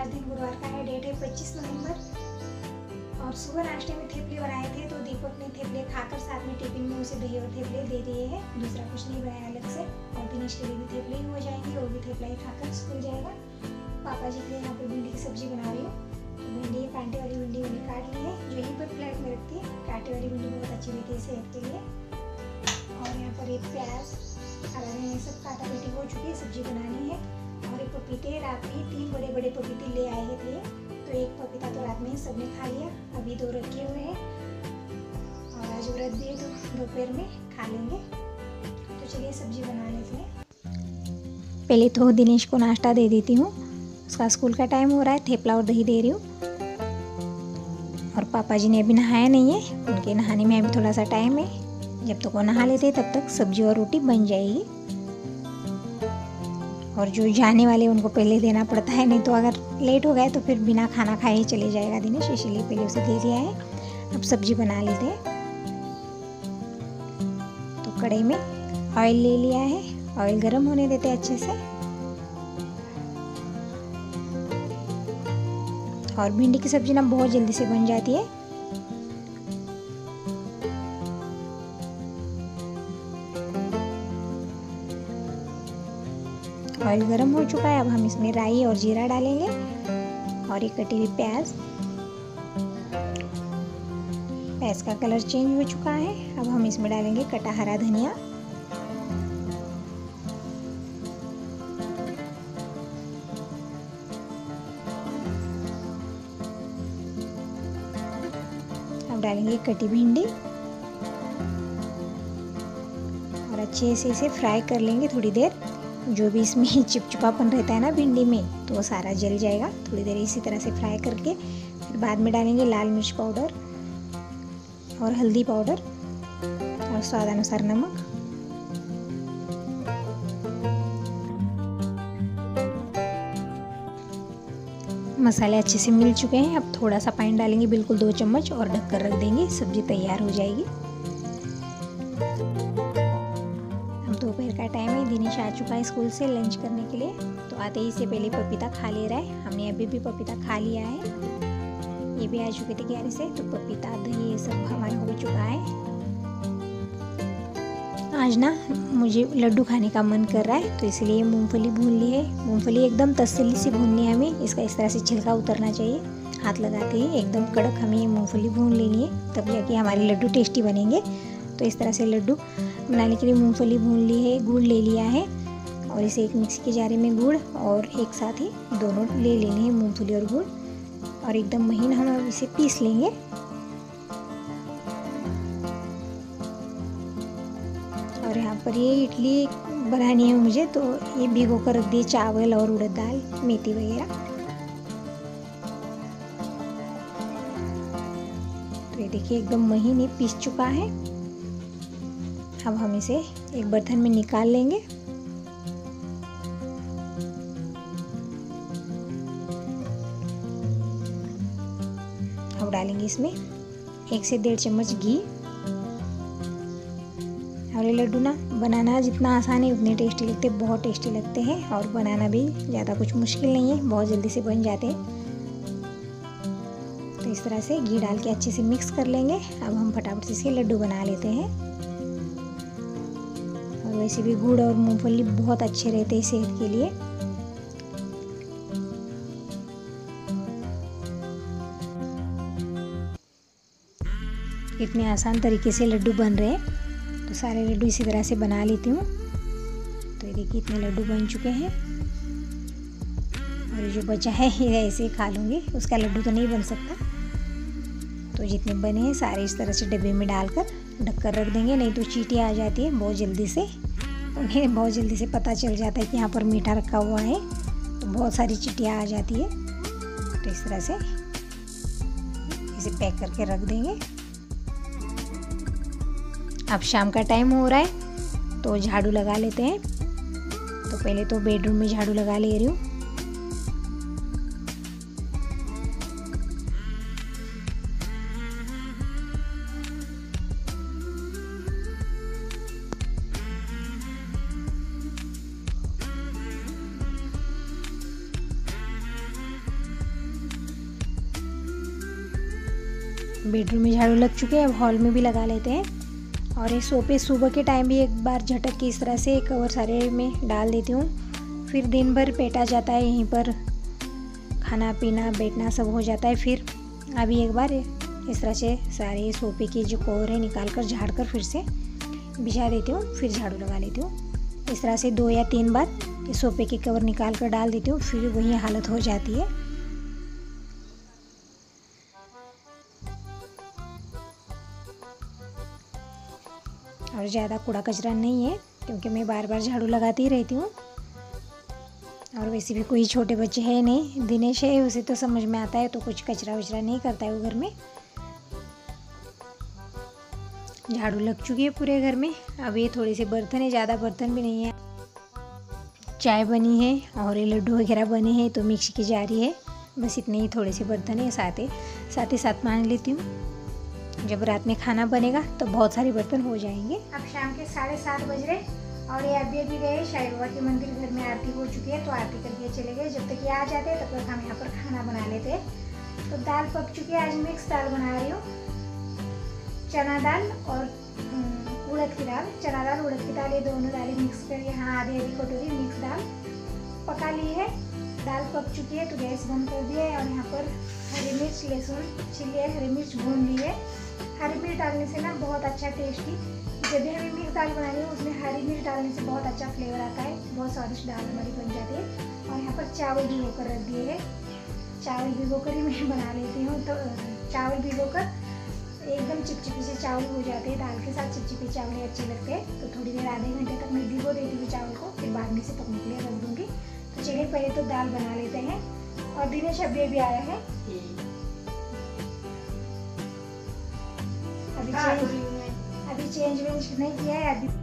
आज दिन गुरुवार का है, डेट है 25 नवंबर। और सुबह नाश्ते में थेपले बनाए थे, तो दीपक ने थेपले खाकर साथ में टिफिन में उसे दही और थेपले दे दिए हैं। दूसरा कुछ नहीं बनाया अलग से। और दिनेश के लिए भी थेपले ही हो जाएंगे, वो भी थेपला ही खाकर स्कूल जाएगा। पापा जी के लिए यहाँ पे भिंडी की सब्जी बना रही हूँ। तो भिंडी कांटे वाली भिंडी मैंने काट ली है, जो यहीं पर प्लेट में रखती है। कांटे वाली भिंडी बहुत अच्छी रहती है सेहत के लिए। और यहाँ पर एक प्याज, हरा धनिया सब काटा पीटी हो चुकी है, सब्जी बनानी है। और एक पपीते, रात में 3 बड़े बड़े पपीते ले आए थे, तो एक पपीता तो रात में ही सबने खा लिया, अभी 2 रखे हुए हैं। और आज व्रत भी है, तो दोपहर में खा लेंगे। तो चलिए सब्जी बना लेते हैं। पहले तो दिनेश को नाश्ता दे देती हूँ, उसका स्कूल का टाइम हो रहा है। थेपला और दही दे रही हूँ। और पापा जी ने अभी नहाया नहीं है, उनके नहाने में अभी थोड़ा सा टाइम है। जब तक वो नहा लेते तब तक सब्जी और रोटी बन जाएगी। और जो जाने वाले उनको पहले देना पड़ता है, नहीं तो अगर लेट हो गए तो फिर बिना खाना खाए ही चले जाएगा दिनेश, इसीलिए पहले उसे दे दिया है। अब सब्जी बना लेते हैं। तो कढ़ाई में ऑयल ले लिया है, ऑयल गर्म होने देते हैं अच्छे से। और भिंडी की सब्जी ना बहुत जल्दी से बन जाती है। ऑयल गरम हो चुका है, अब हम इसमें राई और जीरा डालेंगे और एक कटी हुई प्याज। प्याज का कलर चेंज हो चुका है, अब हम इसमें डालेंगे कटा हरा धनिया। अब डालेंगे कटी भिंडी और अच्छे से इसे फ्राई कर लेंगे थोड़ी देर। जो भी इसमें चिपचिपापन रहता है ना भिंडी में, तो वो सारा जल जाएगा। थोड़ी देर इसी तरह से फ्राई करके फिर बाद में डालेंगे लाल मिर्च पाउडर और हल्दी पाउडर और स्वाद अनुसार नमक। मसाले अच्छे से मिल चुके हैं, अब थोड़ा सा पानी डालेंगे, बिल्कुल 2 चम्मच, और ढककर रख देंगे। सब्जी तैयार हो जाएगी। दोपहर का टाइम है, दिनेश आ चुका है स्कूल से लंच करने के लिए। तो आते ही से पहले पपीता खा ले रहा है। हमने अभी भी पपीता खा लिया है, ये भी आ चुके थे क्यारी से। तो पपीता, दही, ये सब हमारा हो चुका है। आज ना मुझे लड्डू खाने का मन कर रहा है, तो इसलिए मूंगफली भून ली है। मूंगफली एकदम तसल्ली से भूननी है हमें, इसका इस तरह से छिलका उतरना चाहिए। हाथ लगाते ही एकदम कड़क हमें ये मूंगफली भून लेनी है, तब जाके हमारे लड्डू टेस्टी बनेंगे। तो इस तरह से लड्डू बनाने के लिए मूंगफली भून ली है, गुड़ ले लिया है और इसे एक मिक्सी के जारे में गुड़ और एक साथ ही दोनों ले लेने हैं, मूंगफली और गुड़। और एकदम महीन हम इसे पीस लेंगे। और यहाँ पर ये इडली बनानी है मुझे, तो ये भिगो कर रख दिए चावल और उड़द दाल, मेथी वगैरह। तो ये देखिए एकदम महीन ही पीस चुका है। अब हम इसे एक बर्तन में निकाल लेंगे। अब डालेंगे इसमें 1 से 1.5 चम्मच घी। और ये लड्डू ना बनाना जितना आसान है उतने टेस्टी लगते हैं, बहुत टेस्टी लगते हैं। और बनाना भी ज़्यादा कुछ मुश्किल नहीं है, बहुत जल्दी से बन जाते हैं। तो इस तरह से घी डाल के अच्छे से मिक्स कर लेंगे। अब हम फटाफट से इसके लड्डू बना लेते हैं। वैसे भी गुड़ और मूंगफली बहुत अच्छे रहते हैं सेहत के लिए। इतने आसान तरीके से लड्डू बन रहे हैं, तो सारे लड्डू इसी तरह से बना लेती हूँ। तो ये देखिए इतने लड्डू बन चुके हैं। और ये जो बचा है ये ऐसे खा लूँगी, उसका लड्डू तो नहीं बन सकता। तो जितने बने हैं सारे इस तरह से डब्बे में डालकर ढककर रख देंगे, नहीं तो चींटियाँ आ जाती है बहुत जल्दी से। उन्हें बहुत जल्दी से पता चल जाता है कि यहाँ पर मीठा रखा हुआ है, तो बहुत सारी चींटियाँ आ जाती है। तो इस तरह से इसे पैक करके रख देंगे। अब शाम का टाइम हो रहा है, तो झाड़ू लगा लेते हैं। तो पहले तो बेडरूम में झाड़ू लगा ले रही हूँ। बेडरूम में झाड़ू लग चुके हैं, अब हॉल में भी लगा लेते हैं। और ये सोफे सुबह के टाइम भी एक बार झटक के इस तरह से कवर सारे में डाल देती हूँ, फिर दिन भर पेटा जाता है, यहीं पर खाना पीना बैठना सब हो जाता है। फिर अभी एक बार इस तरह से सारे सोफे की जो कवर है निकाल कर झाड़ कर फिर से बिछा देती हूँ, फिर झाड़ू लगा लेती हूँ। इस तरह से 2 या 3 बार ये सोफे की कवर निकाल कर डाल देती हूँ, फिर वही हालत हो जाती है। और ज़्यादा कूड़ा कचरा नहीं है क्योंकि मैं बार बार झाड़ू लगाती ही रहती हूँ। और वैसे भी कोई छोटे बच्चे हैं नहीं, दिनेश है, उसे तो समझ में आता है, तो कुछ कचरा वचरा नहीं करता है वो घर में। झाड़ू लग चुकी है पूरे घर में। अब ये थोड़े से बर्तन है, ज़्यादा बर्तन भी नहीं है। चाय बनी है और ये लड्डू वगैरह बने हैं तो मिक्सी की जा रही है, बस इतने ही थोड़े से बर्तन है। साथ ही मान लेती हूँ, जब रात में खाना बनेगा तो बहुत सारे बर्तन हो जाएंगे। अब शाम के 7:30 बज रहे और ये अभी गए साईं बाबा के मंदिर, घर में आरती हो चुकी है तो आरती करके चले गए। जब तक ये आ जाते हैं तब तक हम यहाँ पर खाना बना लेते हैं। तो दाल पक चुकी है, आज मिक्स दाल बना रही हूँ, चना दाल और उड़द की दाल। चना दाल उड़द की दाल ये दोनों दालें मिक्स कर यहाँ आधी कटोरी मिक्स दाल पका ली है। दाल पक चुकी है तो गैस बंद कर दिया है और यहाँ पर हरी मिर्च लहसुन छिली है, हरी मिर्च भून ली है। हरी मिर्च डालने से ना बहुत अच्छा टेस्टी, जब भी हमें मिक्स दाल बनानी है उसमें हरी मिर्च डालने से बहुत अच्छा फ्लेवर आता है, बहुत स्वादिष्ट दाल हमारी बन जाती है। और यहाँ पर चावल भिगो कर रख दिए है, चावल भिगो कर ही मैं बना लेती हूँ। तो चावल भिगो कर एकदम चिपचिपी से चावल हो जाते हैं, दाल के साथ चिपचिपी चावल अच्छे लगते हैं। तो थोड़ी देर आधे घंटे तक मैं भिगो देती हूँ चावल को, फिर बाद में से पकने के लिए रख दूँगी। तो चलिए पहले तो दाल बना लेते हैं। और दिनेश अभी भी आया है, अभी चेंज वेंज नहीं किया है अभी।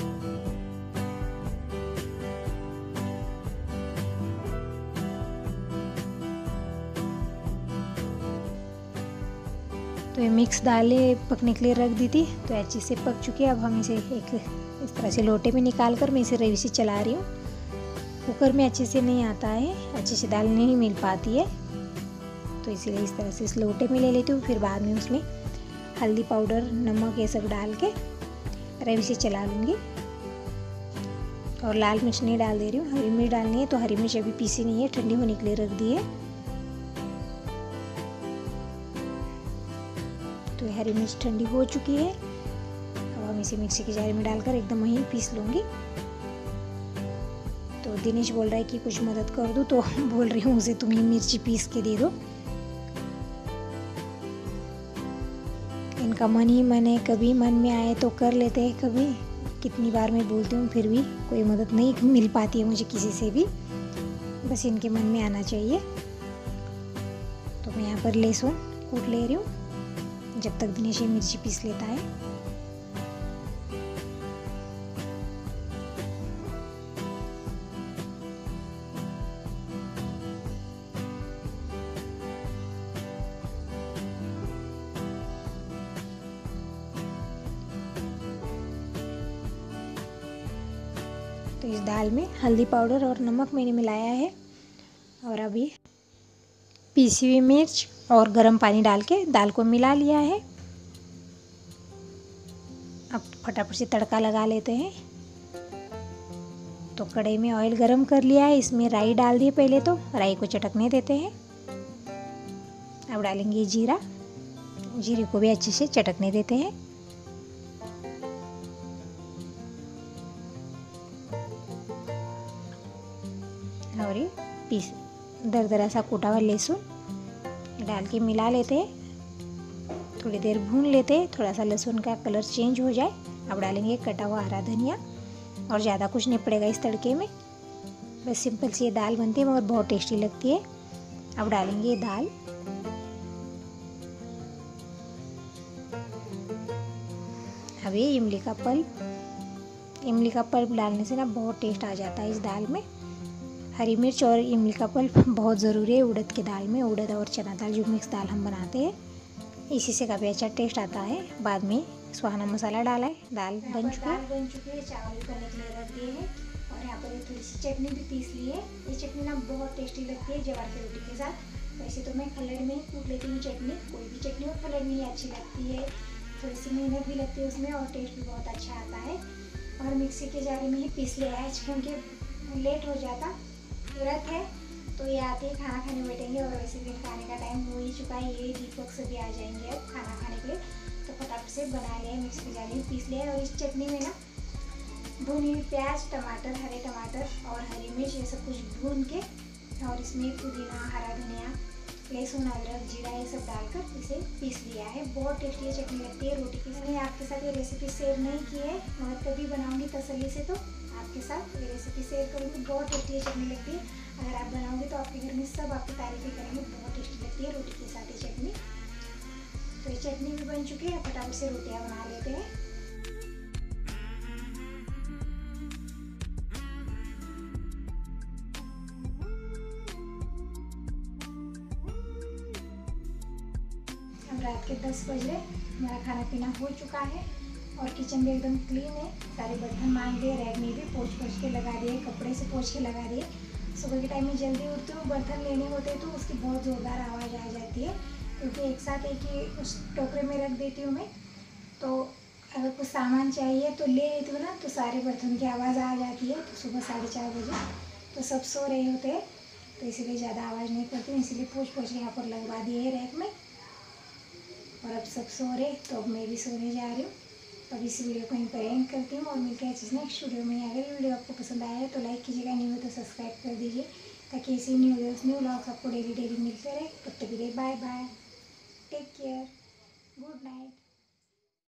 तो ये मिक्स दालें पकने के लिए रख दी थी तो अच्छे से पक चुकी है। अब हम इसे एक इस तरह से लोटे में निकाल कर मैं इसे रवि से चला रही हूँ। कुकर में अच्छे से नहीं आता है, अच्छे से दाल नहीं मिल पाती है, तो इसीलिए इस तरह से इस लोटे में ले लेती हूँ। फिर बाद में उसमें हल्दी पाउडर नमक ये सब डाल के रवि से चला लूँगी। और लाल मिर्च नहीं डाल दे रही हूँ, हरी मिर्च डालनी है। तो हरी मिर्च अभी पीसी नहीं है, ठंडी होने के लिए रख दी है। तो हरी मिर्च ठंडी हो चुकी है, अब हम इसे मिक्सी की जार में डालकर एकदम वहीं पीस लूँगी। तो दिनेश बोल रहा है कि कुछ मदद कर दूँ, तो बोल रही हूँ उसे तुम ही मिर्ची पीस के दे दो। इनका मन ही मन है, कभी मन में आए तो कर लेते हैं, कभी कितनी बार मैं बोलती हूँ फिर भी कोई मदद नहीं मिल पाती है मुझे किसी से भी, बस इनके मन में आना चाहिए। तो मैं यहाँ पर लहसुन कूट ले रही हूँ जब तक दिनेश ये मिर्ची पीस लेता है। तो इस दाल में हल्दी पाउडर और नमक मैंने मिलाया है और अभी पीसी हुई मिर्च और गर्म पानी डाल के दाल को मिला लिया है। अब फटाफट से तड़का लगा लेते हैं। तो कढ़ाई में ऑयल गरम कर लिया है, इसमें राई डाल दिए पहले, तो राई को चटकने देते हैं। अब डालेंगे जीरा, जीरे को भी अच्छे से चटकने देते हैं। और ये पीस दरदरा सा कूटा हुआ लहसुन डाल के मिला लेते हैं, थोड़ी देर भून लेते हैं, थोड़ा सा लहसुन का कलर चेंज हो जाए। अब डालेंगे कटा हुआ हरा धनिया, और ज़्यादा कुछ नहीं पड़ेगा इस तड़के में, बस सिंपल सी ये दाल बनती है मगर बहुत टेस्टी लगती है। अब डालेंगे ये दाल, अब ये इमली का पल्प डालने से ना बहुत टेस्ट आ जाता है इस दाल में। हरी मिर्च और इमली का पल्प बहुत ज़रूरी है उड़द के दाल में, उड़द और चना दाल जो मिक्स दाल हम बनाते हैं, इसी से काफ़ी अच्छा टेस्ट आता है। बाद में सुहाना मसाला डाला है, दाल बन चुकी है, चावल करने के लिए रख दिए हैं। और यहाँ पर थोड़ी सी चटनी भी पीस ली है, ये चटनी ना बहुत टेस्टी लगती है ज्वार की रोटी के साथ। वैसे तो मैं खल्लड़ में ही कूट लेती हूँ चटनी, कोई भी चटनी हो खल्लड़ में ही अच्छी लगती है, थोड़ी सी मेहनत भी लगती है उसमें और टेस्ट भी बहुत अच्छा आता है। और मिक्सी के जारे में ही पीस लिया है क्योंकि लेट हो जाता, व्रत है तो ये आते ही खाना खाने बैठेंगे और वैसे भी खाने का टाइम हो ही चुका है, ये दीपक से भी आ जाएंगे अब खाना खाने के लिए, तो फटाफट से बना लिया है, मिक्सी के जारे में पीस लिया है। और इस चटनी में ना भुनी हुई प्याज, टमाटर, हरे टमाटर और हरी मिर्च ये सब कुछ भून के और इसमें पुदीना, हरा धनिया, लहसुन, अदरक, जीरा ये सब डालकर इसे पीस लिया है। बहुत टेस्टी ये चटनी लगती है रोटी के साथ। मैंने आपके साथ ये रेसिपी शेयर नहीं की है, मगर कभी बनाऊंगी तसल्ली से तो आपके साथ ये रेसिपी शेयर करूँगी। बहुत टेस्टी ये चटनी लगती है, अगर आप बनाओगे तो आपके घर में सब आपकी तारीफें करेंगे। बहुत टेस्टी लगती है रोटी के साथ ये चटनी। तो ये चटनी भी बन चुकी है, फटाफट से रोटियाँ बना लेते हैं। रात के 10 बज रहे, मेरा खाना पीना हो चुका है और किचन भी एकदम क्लीन है। सारे बर्तन मांज दिए, रैक में भी पोंछ के लगा दिए, कपड़े से पोंछ के लगा दिए। सुबह के टाइम में जल्दी उठती हूँ, बर्तन लेने होते हैं तो उसकी बहुत ज़ोरदार आवाज़ आ जाती है, क्योंकि एक साथ एक ही उस टोकरे में रख देती हूँ मैं। तो अगर कुछ सामान चाहिए तो ले लेती हूँ ना, तो सारे बर्तन की आवाज़ आ जाती है। तो सुबह 4:30 बजे तो सब सो रहे होते हैं, तो इसीलिए ज़्यादा आवाज़ नहीं करती, इसीलिए पोंछ के यहाँ पर लगवा दिए है रैक में। और अब सब सो रहे, तो अब मैं भी सोने जा रही हूँ। अब इस वीडियो को यहीं पर एंड करती हूँ और मिलते हैं नेक्स्ट वीडियो में। अगर ये वीडियो आपको पसंद आया है तो लाइक कीजिएगा, नहीं हो तो सब्सक्राइब कर दीजिए, ताकि ऐसे न्यू व्लॉग्स आपको डेली मिलते रहे। तब तक के लिए bye bye, take care, good night.